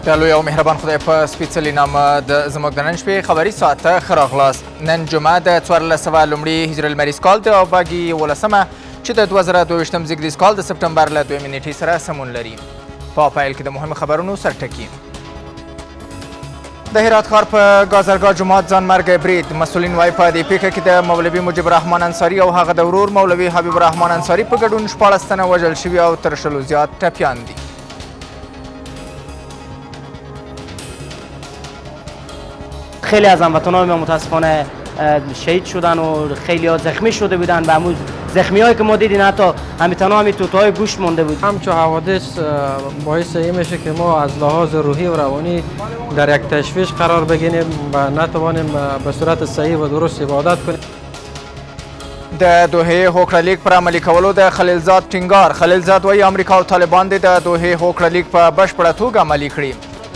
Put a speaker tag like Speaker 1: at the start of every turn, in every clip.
Speaker 1: د لوی او مهربان خدای په سپېڅلي نامه د زموږ د نن شپې خبري ساعت ته ښه راغلاست. نن جمعه د 1400 لومړي هجري لمریز کال د باږي 11مه چې د 2022 زیږدیز کال د سپټمبر له 2 نیټې سره سمون لري. په پیل کې د مهمو خبرونو سرټکي. د هرات ښار په ګازرګاه جومات ځانمرګی برید. مسؤلین وایي په دې پیښه کې د مولوي مجیب الرحمن انصاري او هغه د ورور مولوي حبیب الرحمن انصاري په ګډون 14 تنه وژل شوي او تر 100 زیات ټپیان دي.
Speaker 2: خیلی از هموطنان ما متاسفانه شهید شدن و خیلی ها زخمی شده بودن. به همون زخمی هایی که ما دیدیم حتی همین های توتهای گوشت مونده بود.
Speaker 3: همچون حوادث باعث این میشه که ما از لحاظ روحی و روانی در یک تشویش قرار بگیریم و نتوانیم به صورت صحیح و درست عبادت کنیم.
Speaker 1: د دوحې هوکړه لیک پر عملي کولو د خلیلزاد ټینګار. خلیلزاد وایي امریکا او طالبان د دوحې هوکړه لیک په بشپړه توګه عملي کړي.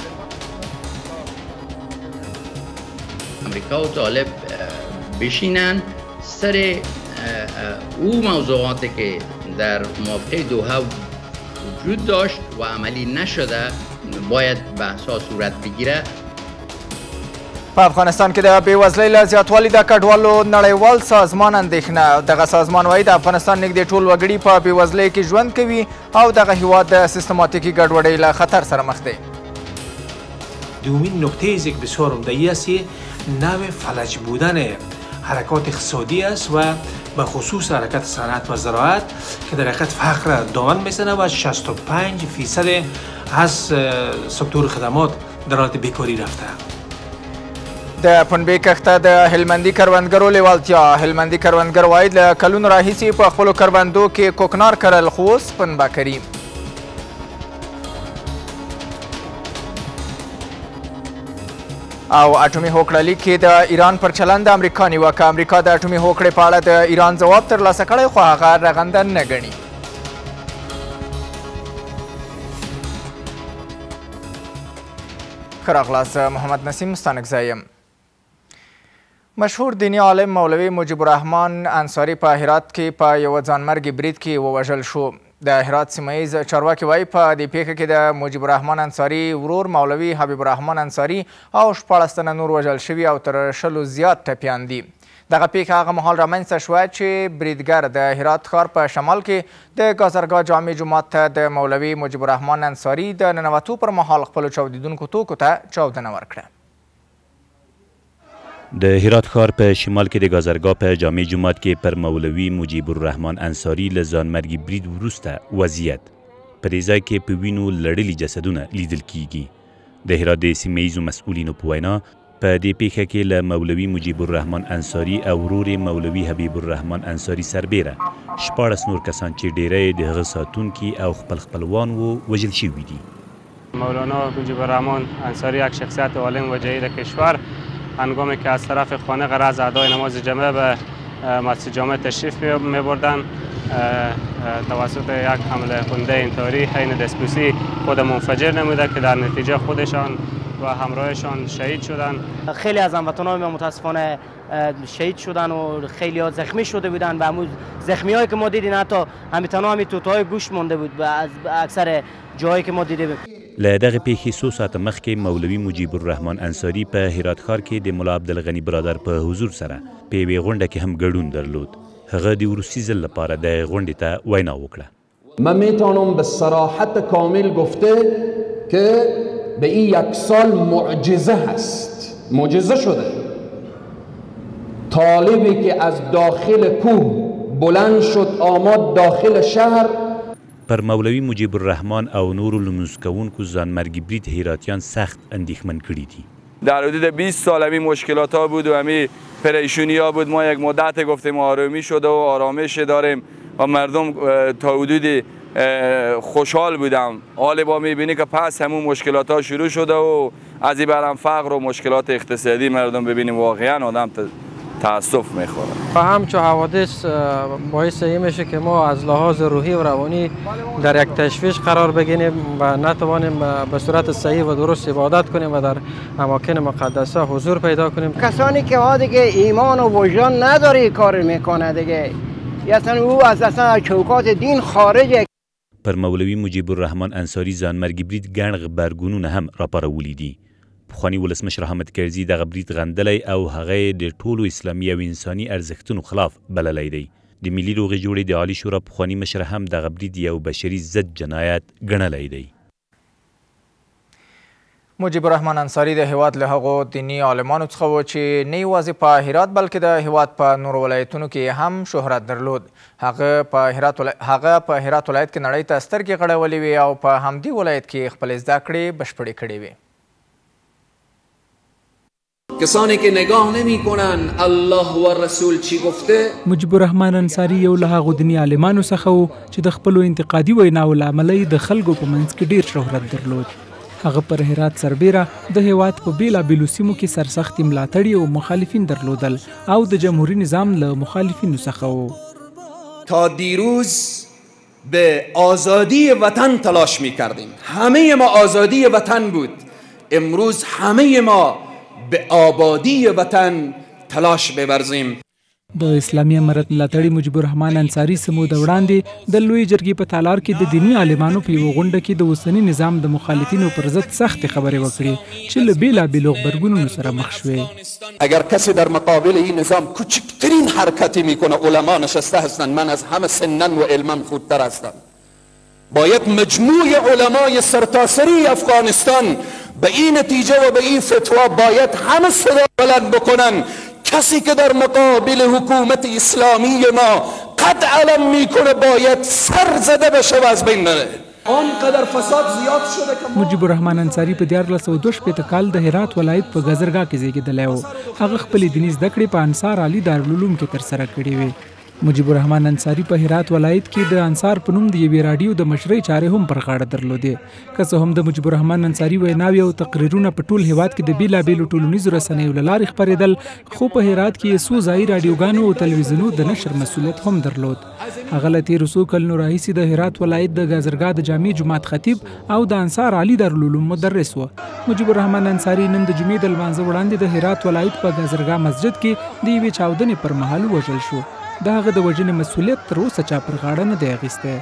Speaker 4: امریکا و طالب بشینن سر او موضوعاتی که در موافقه دوحه وجود داشت و عملی نشده باید بحث‌ها صورت بگیره.
Speaker 1: په افغانستان کې د بېوزلۍ له زیاتوالي د کډوالو نړیوال سازمان اندېښنه. دغه سازمان وایي د افغانستان نږدې ټول وګړي په بېوزلۍ کې ژوند کوي او دغه هیواد د سیستماتیکي ګډوډۍ له خطر سره مخ دی.
Speaker 5: دومین نکته که بسیار عمده است نوع فلج بودن حرکات اقتصادی است و به خصوص حرکت صنعت و زراعت که در حقیقت فقر دامن میزنه و 65% از سکتور خدمات در حالت بیکاری رفته.
Speaker 1: د پنبې کښته د هلمندي کروندګرو لیوالتیا. هلمندي کروندګر وایي له کلونو راهیسې په خپلو کروندو کې کوکنار کرل خو اوس پنبه کري. او اټومي هوکړه لیک کې د ایران پر چلند د امریکا نیوکه. امریکا د اټومي هوکړې په اړه د ایران ځواب ترلاسه کړی خو هغه رغنده نه ګڼي. ښه راغلاست. محمد نسیم ستانکزی یم. مشهور دیني عالم مولوي مجیب الرحمن انصاري په هرات کې په یوه ځانمرګي برید کې ووژل شو. د هرات سیمهیز چارواکي وایي په دې پیښه کې د مجیب الرحمن انصاري ورور مولوي حبیب الرحمن انصاري او 14 تنه نور وژل شوي او تر 100 زیات ټپیان دي. دغه پیښه هغه مهال رامنځته شوه چې بریدګر د هرات ښار په شمال کې د ګازرګاه جامع جومات ته د مولوي مجیب الرحمن انصاري د ننوتو پر مهال خپلو چاودیدونکو توکو ته چاودنه ورکړه.
Speaker 6: د هرات ښار په شمال کې د ګازرګاه په جامع جومات کې پر مولوي مجیب الرحمن انصاري له ځانمرګي برید وروسته وضعیت په دې ځای کې په وینو لړلي جسدونه لیدل کیږي. د هرات د سیمهیزو مسؤلینو په وینا په دې پیښه کې له مولوي مجیب الرحمن انصاري او ورور مولوي حبیب الرحمن انصاري سربیره 14 نور کسان چې ډیری د هغه ساتونکي او خپلوان وو وژل شوي دي.
Speaker 7: مولانا مجیب الرحمن انصاری یک شخصیت عالم و جلیل کشور هنگامی که از طرف خانه قرار ادای نماز جمعه به مسجد جامع تشریف می بردن توسط یک حمله خونده انتحاری حین دستبوسی خود منفجر نموده که در نتیجه خودشان و همراهشان شهید شدند.
Speaker 2: خیلی از هموطنان ما متاسفانه شهید شدن و خیلی ها زخمی شده بودن. به همون زخمی هایی که ما دیدیم حتی همین توتهای گوشت مونده بود و از اکثر جایی که ما دیدیم.
Speaker 6: له دغه پیښې څو ساعته مخکې مولوي مجیب الرحمن انصاري په هرات ښار کې د ملا عبدالغني برادر په حضور سره په یوې غونډه کې هم ګډون درلود. هغه د وروستي ځل لپاره د غونډې ته وینا وکړه.
Speaker 8: من میتونم به صراحت کامل گفته که به این 1 سال معجزه هست. معجزه شده. طالبی که از داخل کوه بلند شد آمد داخل شهر.
Speaker 6: پر مولوي مجیب الرحمن او نورو لمونځ کوونکو ځانمرګي برید هراتیان سخت اندېښمن کړي دي.
Speaker 9: در حدود 20 سال همین مشکلات ها بود و همین پریشونی ها بود. ما یک مدت گفتیم آرامی شده و آرامش داریم و مردم تا حدودی خوشحال بودم. حال با میبینی که پس همون مشکلات ها شروع شده و از این برم فقر و مشکلات اقتصادی مردم ببینیم واقعا آدم تأسف میخوره.
Speaker 3: و همچون حوادث باعث این میشه که ما از لحاظ روحی و روانی در یک تشویش قرار بگیریم و نتوانیم به صورت صحیح و درست عبادت کنیم و در اماکن مقدسه حضور پیدا کنیم.
Speaker 10: کسانی که دیگه ایمان و وجدان نداره کار میکنه دیگه اصلا او از چوکات دین خارجه.
Speaker 6: پر مولوي مجیب الرحمن انصاري ځانمرګي برید ګڼ غبرګونونه هم راپارولي دي. پخواني ولسمشر حامد کرزي دغه برید غندلی او هغه د ټولو اسلامي او انساني ارزښتونو خلاف بللی دی. د ملي روغې جوړې د عالي شورا پخواني مشر هم دغه برید یو بشري ضد جنایت ګڼلی دی.
Speaker 1: مجیب الرحمن انصاري د هیواد له هغو دیني عالمانو څخه و چې نه یوازې په هرات بلکې د هیواد په نورو ولایتونو کې هم شهرت درلود. هغه په هرات ولایت کې نړۍ ته سترګې غړولې وې او په همدې ولایت کې خپلې زده کړې بشپړې کړې وې.
Speaker 8: کسانی که نگاه نمی کنن الله و رسول چی گفته.
Speaker 11: مجیب الرحمن انصاري یو له هغو دیني عالمانو څخه و چې د خپلو انتقادي ویناو له امله د خلکو په منځ کې ډیر شهرت درلود. هغه پر هرات سربیره د هیواد په بیلابیلو سیمو کې سرسختي ملاتړي او مخالفین درلودل او د جمهوری نظام له مخالفینو څخه و.
Speaker 8: تا دیروز به آزادی وطن تلاش می کردیم. همه ما آزادی وطن بود. امروز همه ما به آبادی وطن تلاش بورزیم.
Speaker 11: د اسلامي امارت ملاتړي مجیب الرحمن انصاري سمو د وړاندې د لوی جرګې په تالار کې د دیني عالمانو په یوه غونډه کې د اوسني نظام د مخالفینو پر ضد سختې خبرې وکړې چې له بیلابیلو غبرګونونو سره مخ شوې.
Speaker 8: اگر کسی در مقابل این نظام کوچکترین حرکتی میکنه علما نشسته هستند. من از همه سنا و علما خودتر هستم. باید مجموع علمای سرتاسری افغانستان به این نتیجه و به این فتوا باید همه صدا بلند بکنن. کسی که در مقابل حکومت اسلامی ما قد علم میکنه باید سر زده بشه و از بین بره. آنقدر فساد زیاد شده که
Speaker 11: مجیب الرحمن انصاري په 1402 کال د هرات ولایت په گزرګاه کې زیږېدلی و. هغه خپلې دیني زده کړې په انصار علي دارالعلوم کې ترسره کړې وې. مجیب الرحمن انصاري په هرات ولایت کې د انصار په نوم د یوې راډیو د مشرۍ چارې هم پر غاړه درلودې. که څه هم د مجیب الرحمن انصاري ویناوې او تقریرونه په ټول هیواد کې د بیلابیلو ټولنیزو رسنیو له لارې خپرېدل، خو په هرات کې یې څو ځایي راډیوګانو او تلویزیونو د نشر مسؤلیت هم درلود. هغه له تېرو څو کلونو راهیسې د هرات ولایت د ګازرګاه د جامع جومات خطیب او د انصار علي دارالعلوم مدرس و. مجیب الرحمن انصاري نن د جمعې د لمانځه وړاندې د هرات ولایت په ګازرګاه مسجد کې د یوې چاودنې پر مهال ووژل شو. د هغه د وژنې مسؤلیت تر اوسه چا پر غاړه نه دی اخیستی.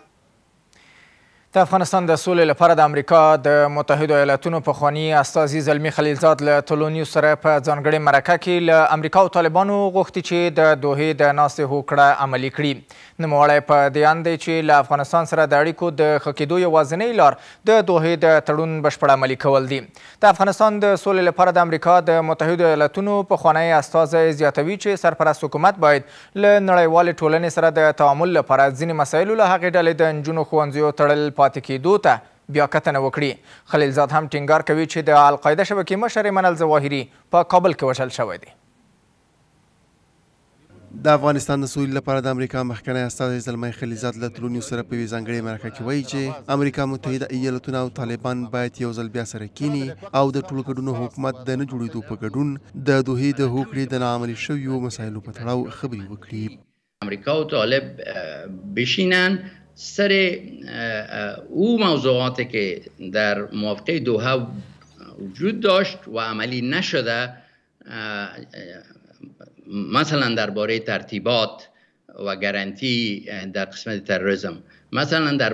Speaker 1: د افغانستان د سولې لپاره د امریکا د متحدو ایالاتونو پخواني استازي زلمي خلیلزاد له ټولنیوز سره په ځانګړې مرکه کې له امریکا او طالبانو غوښتي چې د دوحې د ناستې هوکړه عملي کړي. نوموړی په دې اند دی چې له افغانستان سره د اړیکو د ښه کېدو یوازینۍ لار د دوحې د تړون بشپړ عملي کول دي. د افغانستان د سولې لپاره د امریکا د متحدو ایالاتونو پخوانی استازی زیاتوي چې سرپرست حکومت باید له نړیوالې ټولنې سره د تعامل لپاره ځینې مسایلو له هغې ډلې د نجونو ښوونځیو تړل پاتې کېدو ته بیا کتنه وکړي. خلیلزاد هم ټینګار کوي چې د القاعده شبکې مشر ایمن الظواهري په کابل کې وژل شوی دی.
Speaker 12: د افغانستان د سولې لپاره د امریکا مخکنی استازی زلمی خلیلزاد له ټولنیوز سره په یوې ځانګړې مرکه کې وایي چې امریکا متحده ایالتونه او طالبان باید یو ځل بیا سره کینی او د ټولو ګډونو حکومت د نه جوړېدو په ګډون د دوحې د هوکړې د ناعملي شویو مسایلو په تړاو خبرې وکړي.
Speaker 4: امریکا و طالب بشینن سر او موضوعاتی که در موافقه دوحه وجود داشت و عملی نشده، مثلا درباره ترتیبات و گارانتی در قسمت تروریسم، مثلا در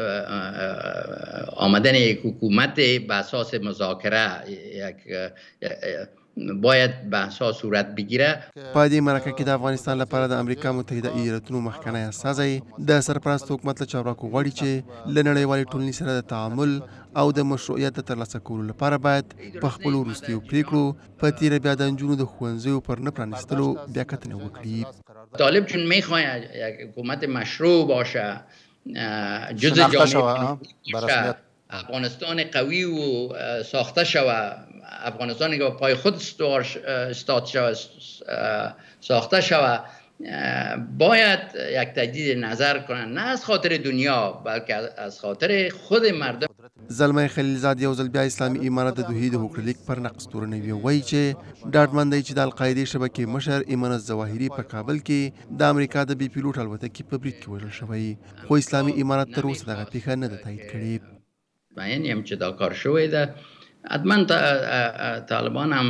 Speaker 4: آمدن یک حکومت به اساس مذاکره باید بحث‌ها صورت بگیره.
Speaker 12: په دې مرکه کې د افغانستان لپاره د امریکا متحده ایالتونو مخکنی استازی د سرپرست حکومت له چارواکو غواړي چې له نړیوالې ټولنې سره د تعامل او د مشروعیت د ترلاسه کولو لپاره باید په خپلو وروستیو پریکړو په تیره بیا د نجونو د ښوونځیو پر نه پرانیستلو بیا کتنه وکړي.
Speaker 4: طالب چون میخواهد یک حکومت مشروع باشه، جز جامعه افغانستان قوی و ساخته شود، افغانستانی که با پای خود استاد شود ساخته شود، باید یک تجدید نظر کنند، نه از خاطر دنیا بلکه از خاطر خود مردم.
Speaker 12: زلمی خلیلزاد یو ځل بیا اسلامي امارت د دوحې د هوکړلیک پر نقض تورنوي او وایي چې ډاډمن دی چې د القاعدې شبکې مشر ایمن الظواهري په کابل کې د امریکا د بي پیلوټ الوتکې په برید کې وژل شوی، خو اسلامي امارت تر اوسه دغه پیښه نه ده تایید کړې.
Speaker 4: بیان هم چې دا کار شوی ده، حتما طالبان هم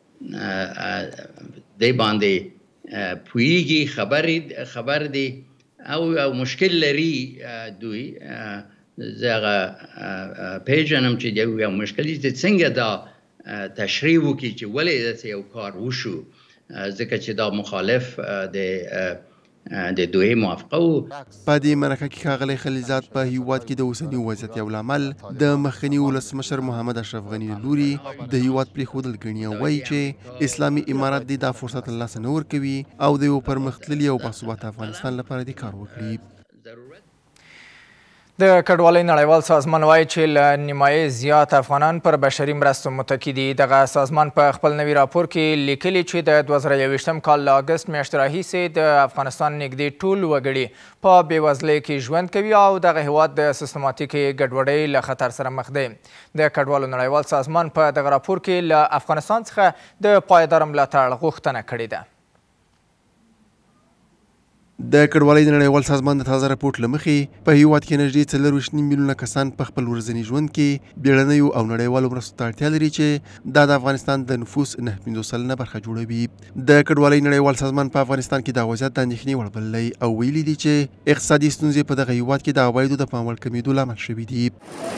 Speaker 4: دې باندې پوهیږي، خبر دی او مشکل لري دوی زه هغه پیژنم چې یو مشکل دی څنګه دا تشریح وکړي چې ولې داسې یو کار وشو ځکه چې دا مخالف د دوی موافقه و.
Speaker 12: په دې مرکه کې ښاغلی خلیلزاد په هیواد کې د اوسني وضعیت یو لامل د مخکني ولسمشر محمد اشرف غني له لوري د هیواد پرېښودل ګڼي او وایي چې اسلامي امارات دې دا فرصت له لاسه نه ورکوي او د یو پرمختللي او باثباته افغانستان لپاره دې کار وکړي.
Speaker 1: د کډوالۍ نړیوال سازمان وایي چې له نیمایي زیات افغانان پر بشري مرستو متکي دي. دغه سازمان په خپل نوي راپور کې لیکلي چې د 2021 کال له اګست میاشتې راهیسې د افغانستان نږدې ټول وګړي په بېوزلۍ کې ژوند کوي او دغه هیواد د سیستماتیکې ګډوډۍ له خطر سره مخ دی. د کډوالو نړیوال سازمان په دغه راپور کې له افغانستان څخه د پایداره ملاتړ غوښتنه کړې ده.
Speaker 12: د کډوالۍ د نړیوال سازمان د تازه راپورټ له مخې په هیواد کې نږدې 24 میلیونه کسان په خپل ورځني ژوند کې بیړنیو او نړیوالو مرستو ته اړتیا لري چې دا د افغانستان د نفوس 9.5% برخه جوړوي. د کډوالۍ نړیوال سازمان په افغانستان کې دا وضعیت د اندېښنې وړ بللی او ویلي دي چې اقتصادي ستونزې په دغه هیواد کې د عوایدو د پام وړ کمیدو لامل شوي دي.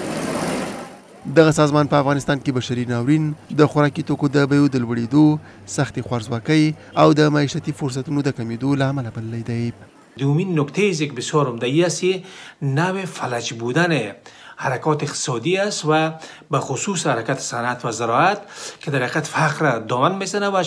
Speaker 12: دغه سازمان په افغانستان کې بشري ناورین، د خوراکي توکو د بیو د لوړېدو، سختې خوارځواکۍ او د معیشتي فرصتونو د کمیدو له امله بللی دی.
Speaker 5: دومین نکته که بسیار عمده است نوع فلج بودن حرکات اقتصادی است و به خصوص حرکت صنعت و زراعت که در حقیقت فقر دامن میزنه و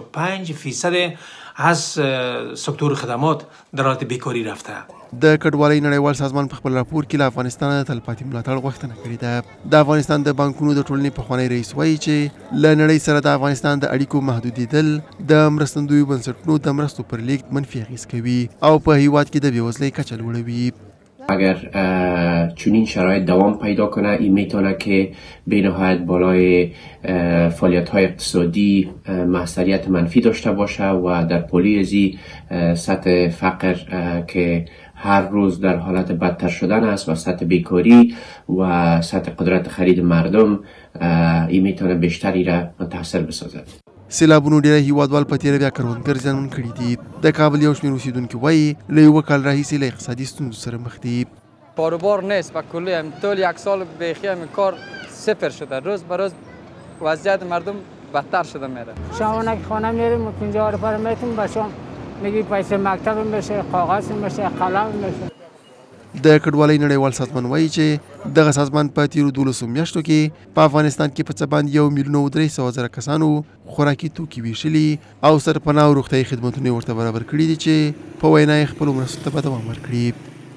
Speaker 5: 65% از سکتور خدمات در حالت بیکاری رفته.
Speaker 12: د کډوالۍ نړیوال سازمان په خپل راپور کې له افغانستان د تلپاتې ملاتړ غوښتنه کړې ده. د افغانستان د بانکونو د ټولنې پخوانی رئیس وایي چې له نړۍ سره د افغانستان د اړیکو محدودېدل د مرستندویو بنسټونو د مرستو پر لیږد منفي اغېز کوي او په هیواد کې د بېوزلۍ کچه لوړوي.
Speaker 13: اگر چنین شرایط دوام پیدا کنه این میتونه که بینهایت بالای فعالیت های اقتصادی موثریت منفی داشته باشه و در پلی ازی سطح فقر که هر روز در حالت بدتر شدن است و سطح بیکاری و سطح قدرت خرید مردم این میتونه بیشتری را متاثر بسازد.
Speaker 12: سیلابونو ډیری هیوادوال په تیره بیا کروندګر زیانمن کړي دي. د کابل یو شمېر اوسېدونکي وایي له یوه کال راهیسې له اقتصادي ستونزو سره مخ دي.
Speaker 3: کاروبار نیست و کلی طول یک سال بیخی همین کار صفر شده. روز به روز وضعیت مردم بدتر شده میره.
Speaker 14: شامونه که خانه میریم 50 روپیه میتیم بچه‌ام میگی پیسه مکتب میشه، کاغذ میشه، قلم میشه.
Speaker 12: د کډوالۍ نړیوال سازمان وایي چې دغه سازمان په تیرو 12 میاشتو کې په افغانستان کې په څه باندې 1,300,000 کسانو خوراکي توکي ویشلي او سرپناه او روغتیایي خدمتونه ورته برابر کړي دي چې په وینا یې خپلو مرستو ته به دوام ورکړي.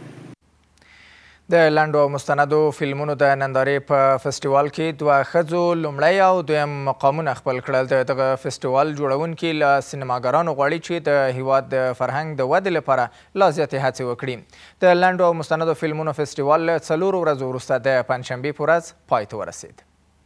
Speaker 1: د لنډو او مستندو فلمونو د نندارې په فستیوال کې دوه ښځو لومړی او دویم مقامونه خپل کړل. د دغه فستیوال جوړونکي له سینماګرانو غواړي چې د هیواد د فرهنګ د ودې لپاره لا زیاتې هڅې وکړي. د لنډو او مستندو فلمونو فستیوال له 4 ورځو وروسته د پنجشنبې په ورځ پای ته ورسید.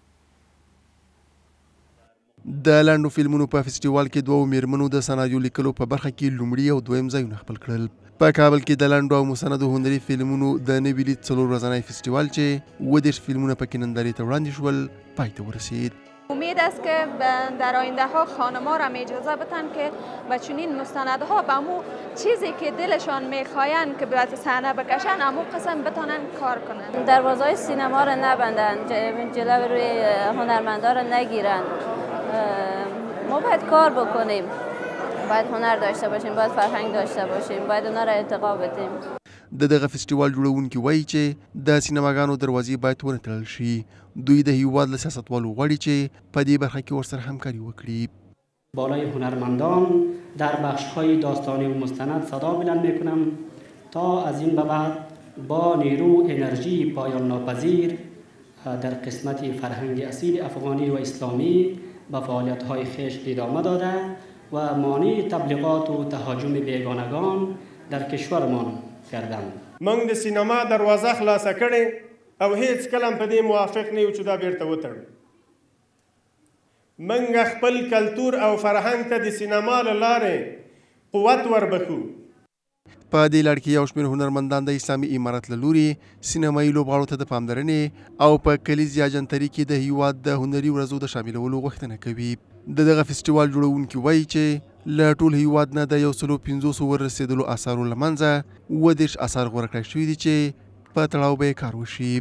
Speaker 12: د لنډو فلمونو په فستیوال کې دوو میرمنو د سناریو لیکلو په برخه کې لومړي او دویم ځایونه خپل کړل. په کابل کې د لنډو او مستندو هنري فلمونو د نوي لید 4 ورځنی فستیوال چې 30 فیلمونه پکې نندارې ته وړاندې شول پای ته ورسید.
Speaker 15: امید است که در آینده ها خانم‌ها را اجازه بدن که به چنین مستندها به امو چیزی که دلشان میخواین که به صحنه بکشن امو قسم بتونن کار کنن.
Speaker 16: دروازه‌های سینما را نبندن، جلو روی هنرمندا را نگیرن. ما باید کار بکنیم، باید هنر داشته باشیم، باید فرهنگ داشته باشیم، باید اونا را ارتقا بدیم.
Speaker 12: د دغه فستیوال جوړونکي وایي چې د سینماګانو دروازې باید ونه تړل شي. دوی د هیواد له سیاستوالو غواړي چې په دې برخه کې ورسره همکاري وکړي.
Speaker 17: بالای هنرمندان در بخش‌های داستانی و مستند صدا بلند می‌کنم تا از این به بعد با نیرو انرژی پایان ناپذیر در قسمت فرهنگ اصیل افغانی و اسلامی به فعالیت‌های خویش ادامه داده و مانع تبلیغات و تهاجم بیگانگان در کشورمان کردم.
Speaker 18: موږ د سینما دروازه خلاصه کړې او هیڅ کله په دې موافق نه یو چې دا بیرته وتړو. موږ خپل کلتور او فرهنګ ته د سینما له لارې قوت وربخو.
Speaker 12: په دې لړ کې یو شمېر هنرمندان د اسلامي امارت له لوري سینمایي لوبغاړو ته د پاملرنې او په کلیزې اجنټري کې د هیواد د هنري ورځو د شاملولو غوښتنه کوي. د دغه فستیوال جوړونکي وایي چې له ټول هیواد نه د 150 ورسېدلو اثارو له منځه 30 اثار غوره کړای شوي دي چې په تړاو به یې کار وشي.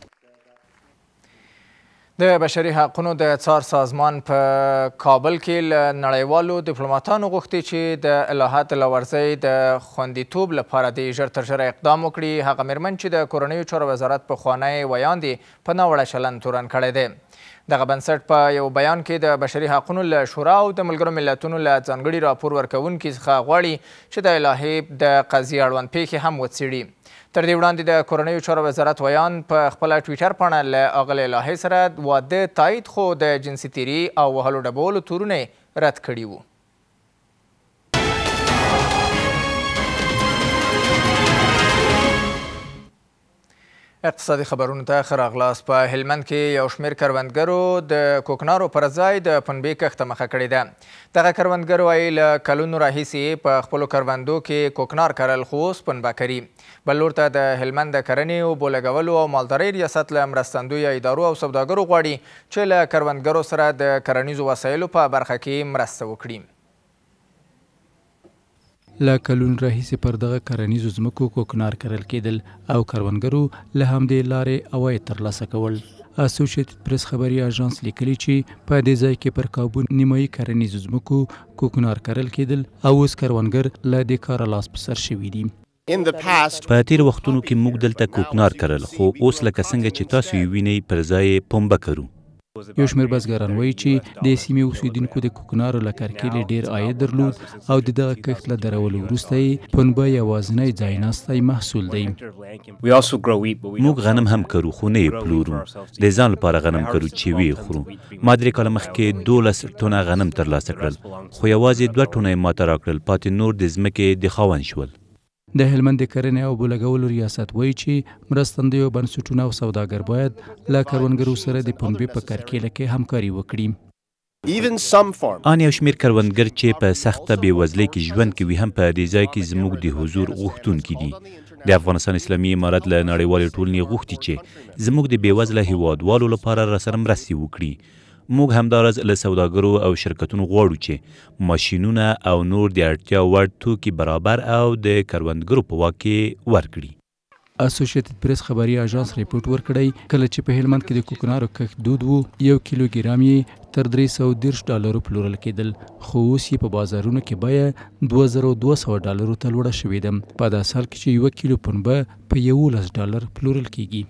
Speaker 1: د بشري حقونو د څار سازمان په کابل کې له نړیوالو ډیپلوماتانو غوښتي چې د الهات لاورزۍ د خوندیتوب لپاره د ژر تر ژره اقدام وکړي. هغه مېرمن چې د کورنیو چارو وزارت پخوانی ویاندې په ناوړه چلند تورن کړی دی. دغه بنسټ په یو بیان کې د بشري حقونو له شورا او د ملګرو ملتونو له ځانګړي راپور ورکوونکي څخه غواړي چې د الهې د قضیې اړوند پیښې هم وڅېړي. تر دې وړاندې د کورنیو چارو وزارت ویان په خپله ټویټر پاڼه له اغلې الهې سره واده تایید خو د جنسي تیري او وهلو ډبولو تورونه رد کړي وو. اقتصادي خبرونو ته ښه راغلاست. په هلمند کې یو شمېر کروندګرو د کوکنارو پر ځای د پنبې کښت ته مخه کړې ده. دغه کروندګر وایي له کلونو راهیسې په خپلو کروندو کې کوکنار کرل خو اوس پنبه کري. بل لور ته د هلمند د کرنې اوبو لګولو او مالدارۍ ریاست له مرستندویه ادارو او سوداګرو غواړي چې له کروندګرو سره د کرنیزو وسایلو په برخه کې مرسته وکړي.
Speaker 19: له کلونو راهیسې پر دغه کرنیزو ځمکو کوکنار کرل کېدل او کروندګرو له همدې لارې عواید ترلاسه کول. اسوسییټډ پریس خبري اژانس لیکلي چې په دې ځای کې پر کابو نیمایي کرنیزو ځمکو کوکنار کرل کېدل او اوس کروندګر له دې کاره لاس په سر شوي دي.
Speaker 6: په تیر وختونو کې موږ دلته کوکنار کرل خو اوس لکه څنګه چې تاسو یې وینئ پر ځای پنبه کرو.
Speaker 19: یو شمېر بزګران وایي چې د سیمې اوسیدونکو د کوکنارو له کرکیلې ډېر عاید درلود او د دغه کښت له درولو وروسته یې پنبه یوازینی ځایناستی محصول دی.
Speaker 6: موږ غنم هم کرو خو نه یې پلورو. د ځان لپاره غنم کرو چې ویې خورو. ما 3 کاله مخکې 12 ټنه غنم ترلاسه کړل خو یوازې 2 ټنه یې ماته راکړل. پاتې نور د ځمکې د خاوند شول.
Speaker 19: د هلمند د کرنې او اوبو لګولو ریاست وایي چې مرستندویو بنسټونه او سوداګر باید له کروندګرو سره د پنبې په کرکیله کې همکاري وکړي.
Speaker 6: آن یو شمېر کروندګر چې په سخته بېوزلۍ کې ژوند کوي هم په دې ځای کې زموږ د حضور غوښتونکي دي. د افغانستان اسلامي امارت له نړیوالې ټولنې غوښتي چې زموږ د بېوزله هیوادوالو لپاره راسره مرستې وکړي. موږ همداراز له سوداګرو او شرکتونو غواړو چې ماشینونه او نور د اړتیا وړ توکي برابر او د کروندګرو په واک کې ورکړي.
Speaker 19: اسوسییټډ پریس خبري اژانس ریپورت ورکړی کله چې په هلمند کې د کوکنارو کښت دود وو 1 کیلوګرام یې تر $310 پلورل کېدل خو اوس یې په بازارونو کې بیه $2200 ته لوړه شوې ده. په داسې حال کې چې 1 کیلو پنبه په $11 پلورل کېږي.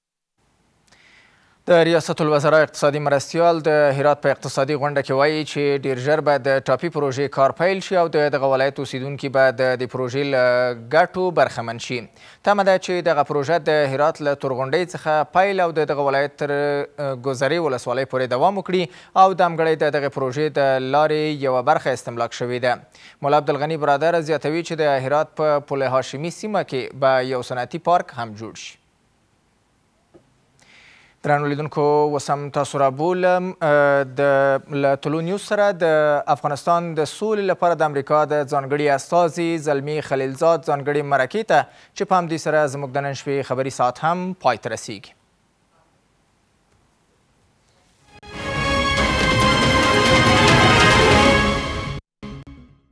Speaker 1: د ریاست الوزرا اقتصادي مرستیال د هرات په اقتصادي غونډه کې وایي چې ډیر ژر به د ټاپي پروژې کار پیل شي او دغه ولایت اوسیدونکي به د پروژې له ګټو برخمن شي. تمه ده چې دغه پروژه د هرات له تورغونډۍ څخه پیل او دغه ولایت تر ګذرې ولسوالۍ پورې دوام وکړي او د همګړۍ د دغه پروژې د لارې یوه برخه استملاک شوې ده. مولا عبدالغني برادر زیاتوي چې د هرات په پل هاشمي سیمه کې به یو صنعتي پارک هم جوړ شي. درنو لیدونکو اوس هم تاسو رابولم له طلوع نیوز سره د افغانستان د سولې لپاره د امریکا د ځانګړي استازي زلمي خلیلزاد ځانګړي مرکې ته چې په همدې سره زموږ د نن شپې خبري ساعت هم پای ته رسیږي.